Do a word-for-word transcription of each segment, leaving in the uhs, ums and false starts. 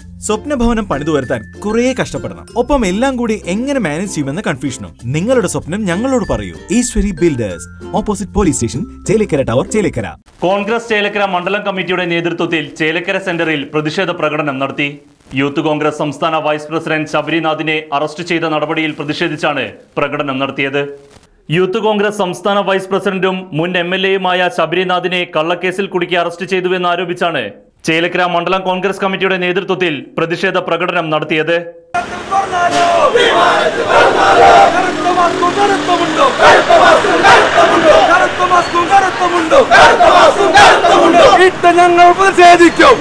സ്വപ്നഭവനം പണിതു വരുത്താൻ കുറേ കഷ്ടപ്പെടണം. ഒപ്പം എല്ലാം കൂടി എങ്ങനെ മാനേജ് ചെയ്യുമെന്ന കൺഫ്യൂഷനും. നിങ്ങളുടെ സ്വപ്നം ഞങ്ങളോട് പറയൂ. Eshwari builders, opposite police station, Chelakkara tower, Chelakkara. Congress Chelakkara മണ്ഡലം കമ്മിറ്റിയുടെ നേതൃത്വത്തിൽ ചേലക്കര സെന്ററിൽ പ്രതിഷേധ പ്രകടനം നടത്തി. യൂത്ത് കോൺഗ്രസ് സംസ്ഥാന വൈസ് പ്രസിഡന്റ് ശബരിനാഥിനെ അറസ്റ്റ് ചെയ്ത നടപടിയിൽ പ്രതിഷേധിച്ചാണ് പ്രകടനം നടത്തിയത്. യൂത്ത് കോൺഗ്രസ് സംസ്ഥാന വൈസ് പ്രസിഡന്റും മുൻ എം എൽ എയുമായ ശബരിനാഥിനെ കള്ളക്കേസിൽ കുടുക്കി അറസ്റ്റ് ചെയ്തുവെന്നാരോപിച്ചാണ് ചേലക്കര മണ്ഡലം കോൺഗ്രസ് കമ്മിറ്റിയുടെ നേതൃത്വത്തിൽ പ്രതിഷേധ പ്രകടനം നടത്തിയത്. ഞങ്ങൾ പ്രതിഷേധിക്കും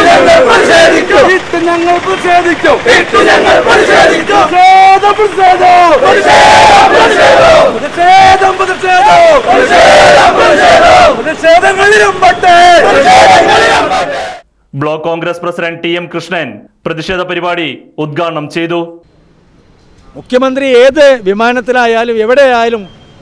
ഞങ്ങൾ പ്രതിഷേധിക്കും block Congress president T M Krishnan പ്രതിഷേധ പരിപാടി ഉദ്ഘാടനം ചെയ്തു. മുഖ്യമന്ത്രി ഏത് വിമാനത്തിലായാലും എവിടെയായാലും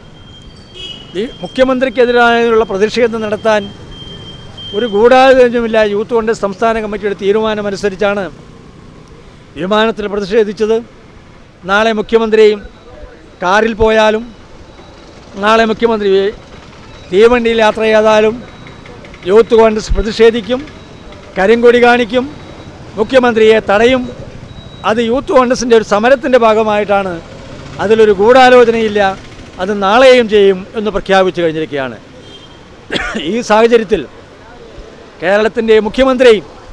മുഖ്യമന്ത്രിക്കെതിരായുള്ള പ്രതിഷേധം നടത്താൻ ഒരു ഗൂഢാലോചനയുമില്ല. യൂത്ത് കോൺഗ്രസ് സംസ്ഥാന കമ്മിറ്റിയുടെ തീരുമാനമനുസരിച്ചാണ് വിമാനത്തിൽ പ്രതിഷേധിച്ചത്. നാളെ മുഖ്യമന്ത്രി കാറിൽ പോയാലും നാളെ മുഖ്യമന്ത്രി തീവണ്ടിയിൽ യാത്ര ചെയ്താലും യൂത്ത് കോൺഗ്രസ് പ്രതിഷേധിക്കും, കരിങ്കൊടി കാണിക്കും, മുഖ്യമന്ത്രിയെ തടയും. അത് യൂത്ത് കോൺഗ്രസിൻ്റെ ഒരു സമരത്തിൻ്റെ ഭാഗമായിട്ടാണ്. അതിലൊരു ഗൂഢാലോചനയില്ല. അത് നാളെയും ചെയ്യും എന്ന് പ്രഖ്യാപിച്ചു കഴിഞ്ഞിരിക്കുകയാണ്. ഈ സാഹചര്യത്തിൽ കേരളത്തിൻ്റെ മുഖ്യമന്ത്രി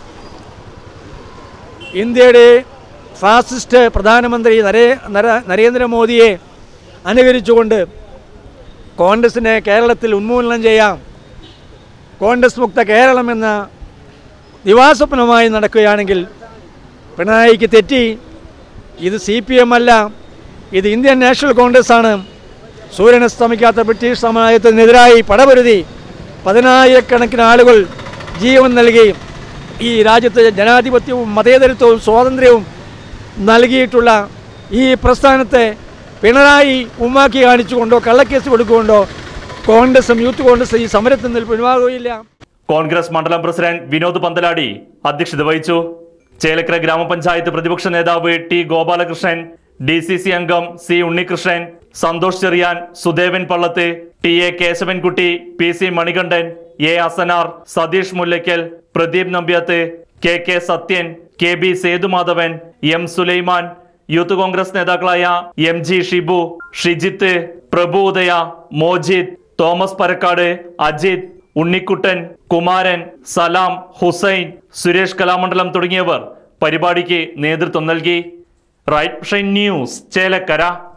ഇന്ത്യയുടെ ഫാസിസ്റ്റ് പ്രധാനമന്ത്രി നരേ നരേന്ദ്രമോദിയെ അനുകരിച്ചുകൊണ്ട് കോൺഗ്രസിനെ കേരളത്തിൽ ഉന്മൂലനം ചെയ്യാം, കോൺഗ്രസ് മുക്ത കേരളം എന്ന ദിവാസ്വപ്നമായി നടക്കുകയാണെങ്കിൽ പിണറായിക്ക് തെറ്റി. ഇത് സി പി എം അല്ല, ഇത് ഇന്ത്യൻ നാഷണൽ കോൺഗ്രസ് ആണ്. സൂര്യനസ്തമിക്കാത്ത ബ്രിട്ടീഷ് സമാജത്തിനെതിരായി പടപൊരുതി പതിനായിരക്കണക്കിന് ആളുകൾ ജീവൻ നൽകി ഈ രാജ്യത്ത് ജനാധിപത്യവും മതേതരത്വവും സ്വാതന്ത്ര്യവും നൽകിയിട്ടുള്ള ഈ പ്രസ്ഥാനത്തെ പിണറായി ഉമ്മാക്കി കാണിച്ചുകൊണ്ടോ കള്ളക്കേസ് കൊടുക്കുകൊണ്ടോ കോൺഗ്രസും യൂത്ത് കോൺഗ്രസ് ഈ സമരത്തിൽ നിന്ന് പിൻവാങ്ങുകയില്ല. കോൺഗ്രസ് മണ്ഡലം പ്രസിഡന്റ് വിനോദ് പന്തലാടി അധ്യക്ഷത വഹിച്ചു. ചേലക്കര ഗ്രാമപഞ്ചായത്ത് പ്രതിപക്ഷ നേതാവ് T Gopalakrishnan, D C C അംഗം C Unnikrishnan, Santhosh Cheriyan, Sudevan Pallath, T A Keshavankutty, P C Manikandan, A Asanar, Satheesh Mullackal, Pradeep Nambiath, K K Sathyan, K B Sethumadhavan, M Sulaiman, youth Congress നേതാക്കളായ M G Shibu, Shijith, Prabhu Udaya, Mojid, Thomas Parakkad, Ajith, Unnikuttan, Kumaran, Salam, Hussain, Suresh Kalamandalam തുടങ്ങിയവർ പരിപാടിക്ക് നേതൃത്വം നൽകി. Right news Chelakkara.